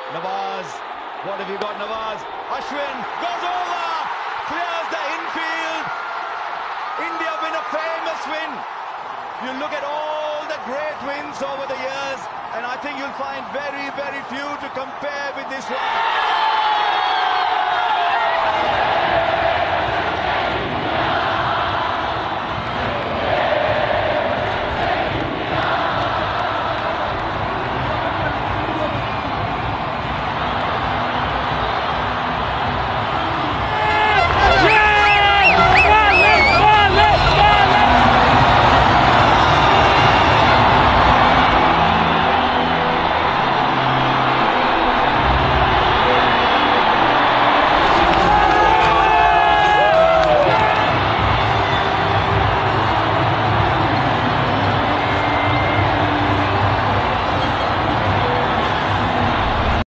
Nawaz, what have you got, Nawaz? Ashwin goes over, clears the infield. India win a famous win. You look at all the great wins over the years, and I think you'll find very, very few to compare with this one.